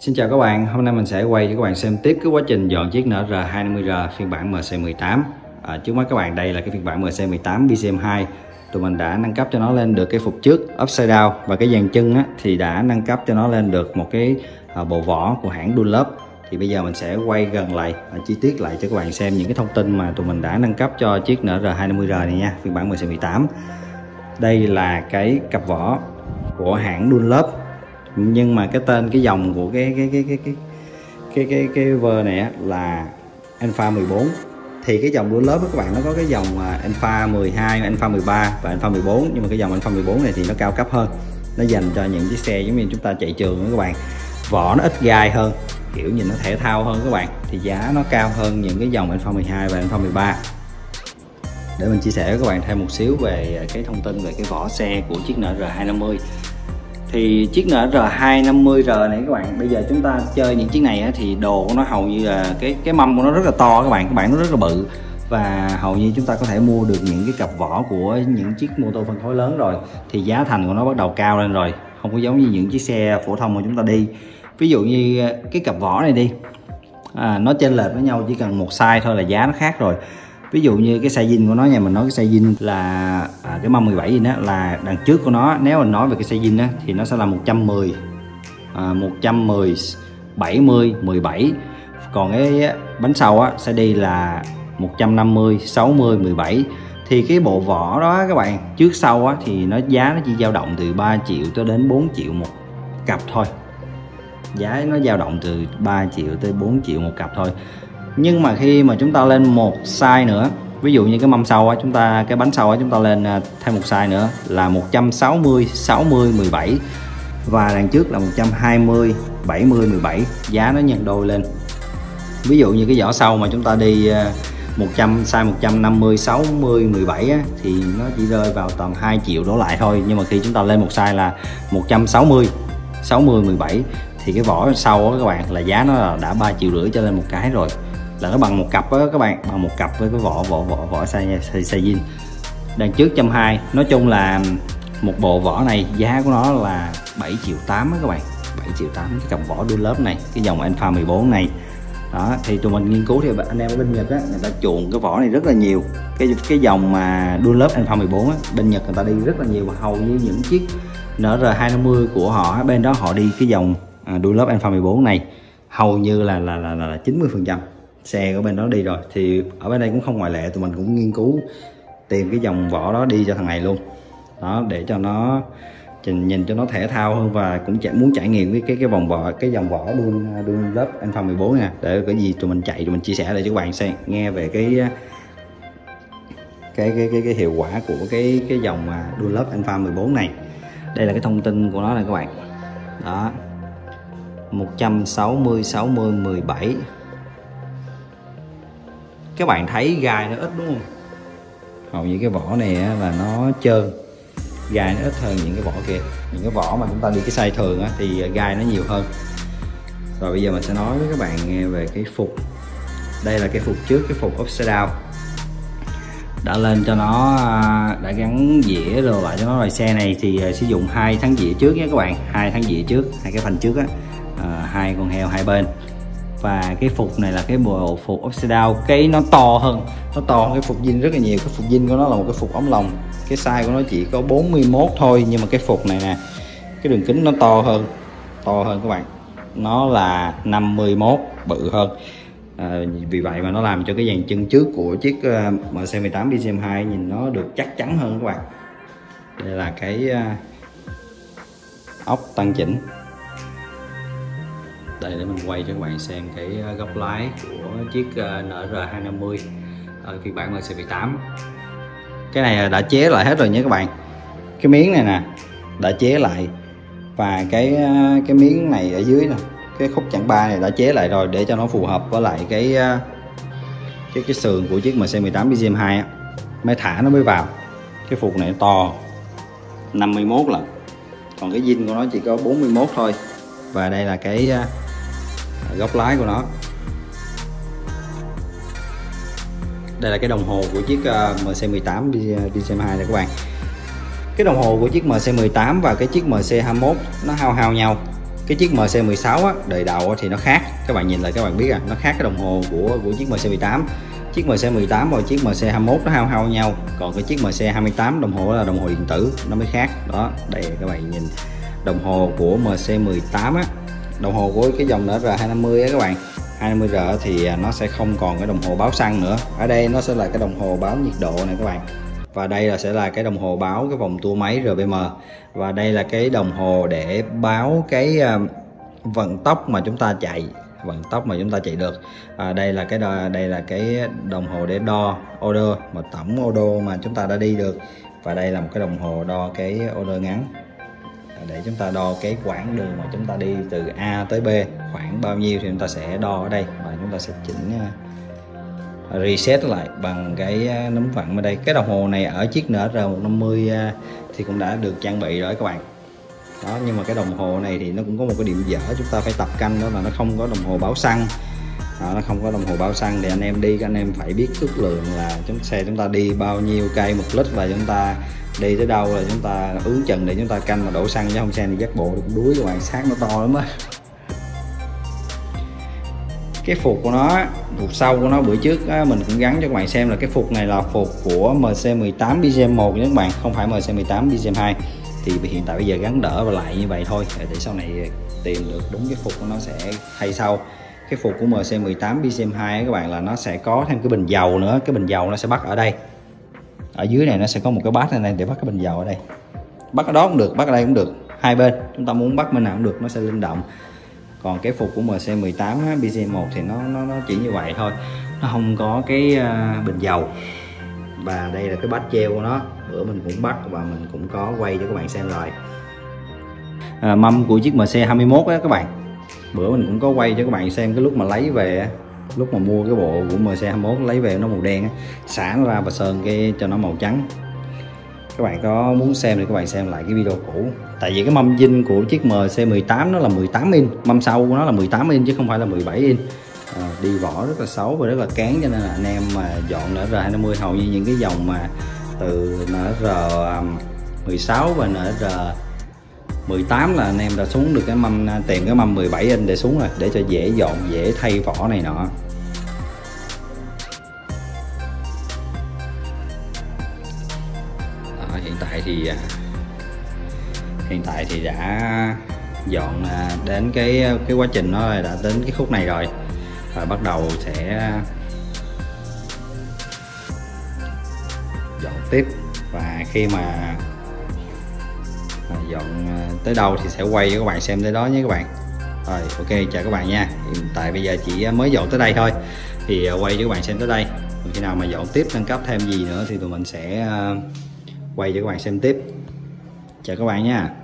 Xin chào các bạn, hôm nay mình sẽ quay cho các bạn xem tiếp cái quá trình dọn chiếc NR250R phiên bản MC18. Trước mắt các bạn đây là cái phiên bản MC18 BCM2. Tụi mình đã nâng cấp cho nó lên được cái phục trước upside down và cái dàn chân á, thì đã nâng cấp cho nó lên được một cái bộ vỏ của hãng Dunlop. Thì bây giờ mình sẽ quay gần lại chi tiết lại cho các bạn xem những cái thông tin mà tụi mình đã nâng cấp cho chiếc NR250R này nha, phiên bản MC18. Đây là cái cặp vỏ của hãng Dunlop, nhưng mà cái tên cái dòng của cái vơ này á, là Alpha 14. Thì cái dòng Dunlop các bạn nó có cái dòng Alpha 12, Alpha 13 và Alpha 14, nhưng mà cái dòng Alpha 14 này thì nó cao cấp hơn, nó dành cho những chiếc xe giống như chúng ta chạy trường đó các bạn. Vỏ nó ít gai hơn, kiểu nhìn nó thể thao hơn các bạn, thì giá nó cao hơn những cái dòng Alpha 12 và Alpha 13. Để mình chia sẻ với các bạn thêm một xíu về cái thông tin về cái vỏ xe của chiếc NR250. Thì chiếc NR250R này các bạn, bây giờ chúng ta chơi những chiếc này á, thì đồ của nó hầu như là cái mâm của nó rất là to các bạn nó rất là bự, và hầu như chúng ta có thể mua được những cái cặp vỏ của những chiếc mô tô phân khối lớn rồi, thì giá thành của nó bắt đầu cao lên rồi, không có giống như những chiếc xe phổ thông mà chúng ta đi. Ví dụ như cái cặp vỏ này đi, nó chênh lệch với nhau chỉ cần một size thôi là giá nó khác rồi. Ví dụ như cái size zin của nó nha, mình nói cái size zin là cái mâm 17 zin á, là đằng trước của nó, nếu mình nói về cái size zin á thì nó sẽ là 110, 70, 17. Còn cái bánh sau á sẽ đi là 150, 60, 17. Thì cái bộ vỏ đó các bạn, trước sau á thì giá nó chỉ dao động từ 3 triệu cho đến 4 triệu một cặp thôi. Giá nó dao động từ 3 triệu tới 4 triệu một cặp thôi. Nhưng mà khi mà chúng ta lên một size nữa, ví dụ như cái mâm sau á, cái bánh sau á, chúng ta lên thêm một size nữa là 160, 60, 17, và đằng trước là 120, 70, 17, giá nó nhân đôi lên. Ví dụ như cái vỏ sau mà chúng ta đi size 150, 60, 17 á, thì nó chỉ rơi vào tầm 2 triệu đổ lại thôi. Nhưng mà khi chúng ta lên một size là 160, 60, 17 thì cái vỏ sau á các bạn, là giá nó là đã 3,5 triệu cho lên một cái rồi, là nó bằng một cặp đó các bạn, bằng một cặp với cái vỏ size zin. Đằng trước 120. Nói chung là một bộ vỏ này giá của nó là 7,8 triệu đó các bạn, 7,8 triệu cái cặp vỏ Dunlop này, cái dòng Alpha 14 này. Đó, thì tụi mình nghiên cứu thì anh em ở bên Nhật á, người ta chuộng cái vỏ này rất là nhiều. Cái dòng mà Dunlop Alpha 14 á, bên Nhật người ta đi rất là nhiều, và hầu như những chiếc NR250 của họ bên đó họ đi cái dòng Dunlop Alpha 14 này, hầu như là 90% xe của bên đó đi rồi. Thì ở bên đây cũng không ngoại lệ, tụi mình cũng nghiên cứu tìm cái dòng vỏ đó đi cho thằng này luôn đó, để cho nó nhìn cho nó thể thao hơn, và cũng muốn trải nghiệm với cái dòng vỏ Dunlop Alpha 14 nha, để cái gì tụi mình chạy tụi mình chia sẻ lại cho các bạn xem, nghe về cái hiệu quả của cái dòng Dunlop Alpha 14 này. Đây là cái thông tin của nó này các bạn. Đó, 160, 60, 17. Các bạn thấy gai nó ít đúng không? Hầu như cái vỏ này là nó trơn, gai nó ít hơn những cái vỏ kia. Những cái vỏ mà chúng ta đi cái size thường á, thì gai nó nhiều hơn. Rồi bây giờ mình sẽ nói với các bạn nghe về cái phục. Đây là cái phục trước, cái phục upside down. Đã lên cho nó, đã gắn dĩa rồi lại cho nó rồi. Xe này thì sử dụng 2 tháng dĩa trước nha các bạn, 2 tháng dĩa trước, 2 cái phanh trước á, 2 con heo hai bên. Và cái phục này là cái bộ phục upside down, cái nó to hơn cái phục zin rất là nhiều. Cái phục zin của nó là một cái phục ống lồng, cái size của nó chỉ có 41 thôi, nhưng mà cái phục này nè, cái đường kính nó to hơn các bạn, nó là 51, bự hơn. Vì vậy mà nó làm cho cái dàn chân trước của chiếc MC18 BCM2 nhìn nó được chắc chắn hơn các bạn. Đây là cái ốc tăng chỉnh. Đây, để mình quay cho các bạn xem cái góc lái của chiếc NR250 phiên bản MC18. Cái này đã chế lại hết rồi nhé các bạn. Cái miếng này nè đã chế lại, và cái miếng này ở dưới nè, cái khúc chặng 3 này đã chế lại rồi, để cho nó phù hợp với lại cái sườn của chiếc MC18 BCM2 á, mới thả nó mới vào. Cái phục này to 51 lần, còn cái zin của nó chỉ có 41 thôi. Và đây là cái góc lái của nó. Đây là cái đồng hồ của chiếc MC18 BCM2 này các bạn. Cái đồng hồ của chiếc MC18 và cái chiếc MC21 nó hao nhau. Cái chiếc MC16 á, đời đầu á, thì nó khác, các bạn nhìn lại các bạn biết nó khác cái đồng hồ của chiếc MC18. Chiếc MC18 và chiếc MC21 nó hao nhau, còn cái chiếc MC28 đồng hồ là đồng hồ điện tử nó mới khác. Đó, đây các bạn nhìn đồng hồ của MC18 á, đồng hồ của cái dòng NR250 á các bạn, 250R thì nó sẽ không còn cái đồng hồ báo xăng nữa. Ở đây nó sẽ là cái đồng hồ báo nhiệt độ này các bạn. Và đây sẽ là cái đồng hồ báo cái vòng tua máy RPM. Và đây là cái đồng hồ để báo cái vận tốc mà chúng ta chạy, được. Đây là cái đồng hồ để đo order, mà tổng order mà chúng ta đã đi được. Và đây là một cái đồng hồ đo cái order ngắn, để chúng ta đo cái quãng đường mà chúng ta đi từ A tới B khoảng bao nhiêu thì chúng ta sẽ đo ở đây, và chúng ta sẽ chỉnh reset lại bằng cái nấm vặn ở đây. Cái đồng hồ này ở chiếc NR150 thì cũng đã được trang bị rồi các bạn. Đó, nhưng mà cái đồng hồ này thì nó cũng có một cái điểm dở chúng ta phải tập canh, đó là nó không có đồng hồ báo xăng. Nó không có đồng hồ báo xăng thì anh em đi, anh em phải biết ước lượng là xe chúng ta đi bao nhiêu cây 1 lít, và chúng ta đi tới đâu là chúng ta ướn chừng để chúng ta canh mà đổ xăng, chứ không xe thì dắt bộ cũng đuối các bạn, xác nó to lắm á. Cái phục của nó, phục sau của nó bữa trước mình cũng gắn cho các bạn xem là cái phục này là phục của MC18 BGM1 nha các bạn, không phải MC18 BGM2. Thì hiện tại bây giờ gắn đỡ và lại như vậy thôi, để sau này tìm được đúng cái phục của nó sẽ thay sau. Cái phục của MC18 BGM2 các bạn là nó sẽ có thêm cái bình dầu nữa, cái bình dầu nó sẽ bắt ở đây. Ở dưới này nó sẽ có một cái bát này để bắt cái bình dầu ở đây. Bắt ở đó cũng được, bắt ở đây cũng được, hai bên, chúng ta muốn bắt bên nào cũng được, nó sẽ linh động. Còn cái phục của MC18 BGM1 thì nó chỉ như vậy thôi, nó không có cái bình dầu. Và đây là cái bát treo của nó, bữa mình cũng bắt và mình cũng có quay cho các bạn xem rồi. Mâm của chiếc MC21 đó các bạn, bữa mình cũng có quay cho các bạn xem cái lúc mà lấy về, lúc mà mua cái bộ của MC21 lấy về nó màu đen, xả nó ra và sơn cái cho nó màu trắng. Các bạn có muốn xem thì các bạn xem lại cái video cũ. Tại vì cái mâm zin của chiếc MC18 nó là 18 inch, mâm sau của nó là 18 inch chứ không phải là 17 inch. Đi vỏ rất là xấu và rất là kén, cho nên là anh em mà dọn NR250 hầu như những cái dòng mà từ NR16 và NR18 là anh em đã xuống được cái mâm, tìm cái mâm 17 inch để xuống rồi, để cho dễ dọn, dễ thay vỏ này nọ. Hiện tại thì đã dọn đến cái quá trình nó đã đến cái khúc này rồi, và bắt đầu sẽ dọn tiếp. Và khi mà dọn tới đâu thì sẽ quay cho các bạn xem tới đó nhé các bạn. Rồi ok, chào các bạn nha. Hiện tại bây giờ chỉ mới dọn tới đây thôi, thì quay cho các bạn xem tới đây. Khi nào mà dọn tiếp nâng cấp thêm gì nữa thì tụi mình sẽ quay cho các bạn xem tiếp. Chào các bạn nha.